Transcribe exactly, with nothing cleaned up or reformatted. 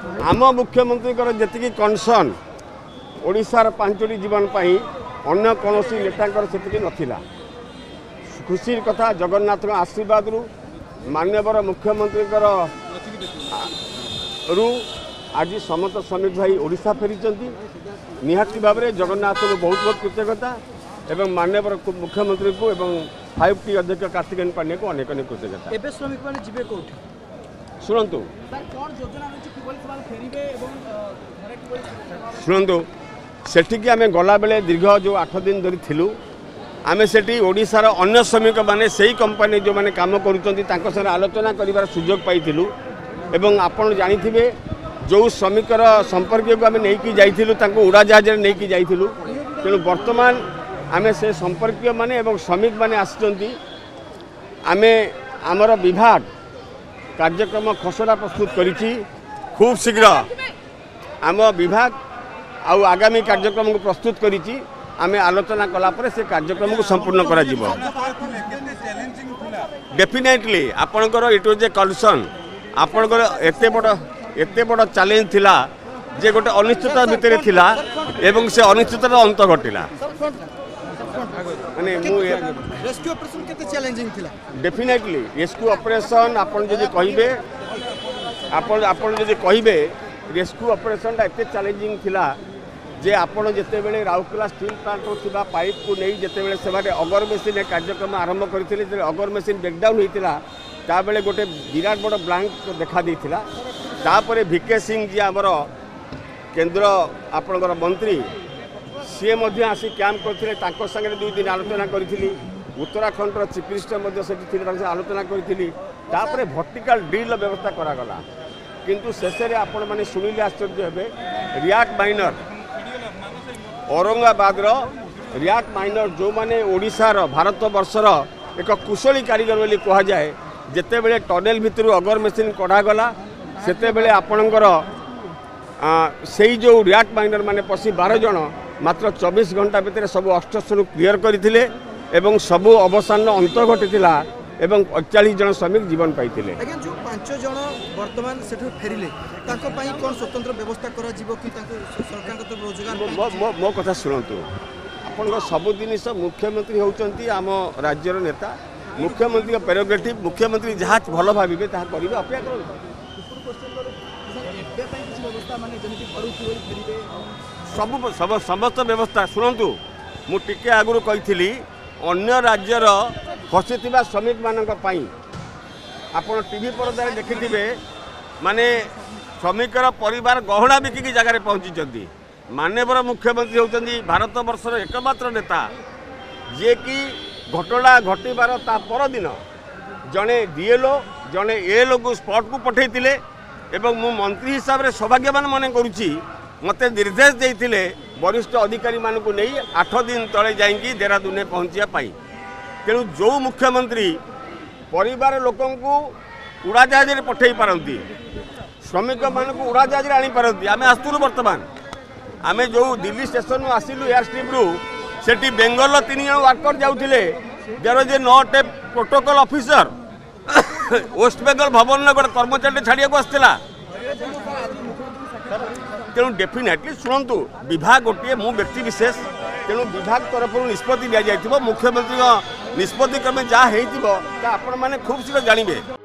आम मुख्यमंत्री जी कनसर्न ओडिशार पांचटी जीवन पाई अन्य कौन नेता से नथिला खुशी कथा जगन्नाथ आशीर्वाद रु मान्यवर मुख्यमंत्री रु आज समस्त श्रमिक भाई ओडिशा फेरी निहाती भाव में जगन्नाथ को बहुत बहुत कृतज्ञता एवं मान्यवर मुख्यमंत्री को एवं फाइव टी अध्यक्ष कार्तिकेयन पांडे को अनेक अनेक कृतज्ञता। श्रमिक मैंने जीवे कोठी शुणु शुणु सेठिकी आम गला बेले दीर्घ जो आठ दिन धरी थिलु आमे सेठी ओडिशार अन्य श्रमिक माने सही कंपनी जो माने काम करुचंती संगे आलोचना करिवार सुजोग पाइथिलु एवं आपण जानिथिबे जो श्रमिकर संपर्क को आम नहीं जाइथिलु तांको उड़ाजहाज नहीं की जाइथिलु तेणु वर्तमान आमे से संपर्क माने एवं श्रमिक माने आसिचंती आमे आमर विभाग कार्यक्रम खसड़ा प्रस्तुत करिछि खूब शीघ्र आम विभाग आउ आगामी कार्यक्रम को प्रस्तुत करिछि आमे आलोचना कला पर से कार्यक्रम को संपूर्ण करा जिवो। डेफिनेटली आपणकर इट वाज ए कनसर्न आपणकर एते बड़ एते बड़ चैलेंज थिला जे गोटे अनिश्चितता भितर थिला एवं से अनिश्चिततार अंत घटिला माने मु रेस्क्यू ऑपरेशन केते चैलेंजिंग थिला डेफिनेटली रेस्क्यू ऑपरेशन आपण जदि कहिबे आपण आपण जदि कहिबे रेस्क्यू ऑपरेशन ता एते चैलेंजिंग थिला जे आपण जेते बेले राउरकेला स्टील प्लांट रो थिबा पाइप को नहीं जेते बेले सेबारे अगर मेसिन कार्यक्रम आरंभ करथिले जे अगर मेसिन ब्रेकडाउन होइतिला ता बेले गोटे विराट बड़ ब्लैंक देखा देइतिला तापरे भिके सिंह जी आमर केंद्र आपणकर मंत्री सी मध्य आसी कैंप करथिले ताको संगे दुई दिन आलोचना करथिली उत्तराखंड रो चीफ मिनिस्टर मध्य सेठी थिले ताको आलोचना करथिली तापरे वर्टिकल ड्रिल व्यवस्था करा गला किंतु शेष रे आपण माने सुनिले आश्चर्य हेबे रिएक्ट माइनर औरंगाबाद रिएक्ट माइनर जो माने ओडिशार भारत वर्षर एक कुशली कारीगर बोली कह जाए जेते बेले टनेल भितर अगर मेसिन कढ़ा गला सेते बेले आपणकर से जो रिएक्ट माइनर माने पसी बारह जन मात्र चौबीस घंटा भितर सब ऑब्स्ट्रक्शन क्लियर करथिले एवं सब अवसान अंत घटिथिला एवं अड़तालीस जन श्रमिक जीवन पाइथिले। आज्ञा जो पांच जन वर्तमान सेठु फेरिले ताको पई कोन स्वतंत्र व्यवस्था करा जीवो कि ताको सरकार को रोजगार मो मो कथा सुनंतु आपण सब जिनिस मुख्यमंत्री होचंती आम राज्यर नेता मुख्यमंत्री प्रेरोगेटिव मुख्यमंत्री जहाँ भल भाविबे ताहा करिवे अपेक्षा करू सब सब समस्त व्यवस्था शुणु मु टिके आगुरु कही अन्य राज्यर फसीथिबा श्रमिक मानक पई आपण टीवी पर्दा देखिथिबे माने श्रमिकर परिवार गहना बिकिकी जगार पहुँची माननीय मुख्यमंत्री होती भारत वर्षर एकमात्र नेता जे कि घटना घटबार ता परदिन जड़े डीएलओ जड़े एएलओ को स्पॉट को पठेइतिले एवं मु मंत्री हिसाब से सौभाग्यवान मन करुच्ची मते निर्देश देइतिले वरिष्ठ अधिकारी मानक नहीं आठ दिन तले जाइंकी देहरादून पहुँचा पाई तेणु जो मुख्यमंत्री परिवार लोकों को उड़ाजहाज पठे पारती श्रमिक मान को उड़ाजहाज आनी पारती आम आसुलु बर्तमान आम जो दिल्ली स्टेशन आसिलु एयर स्ट्रीम रु सेठी बेंगल तीन जन वर्कर जाउथिले there is not a protocol officer West Bengal Bhavan गोटे कर्मचारी छाड़िया आसला तेणु डेफिनेटली शुणु विभाग गोटे मु व्यक्ति विशेष तेणु विभाग तरफ निष्पत्ति दि जाइथिबो मुख्यमंत्री निष्पत्ति क्रमे जहाँ होइथिबो ता आपण माने खूब शीघ्र जानिबे।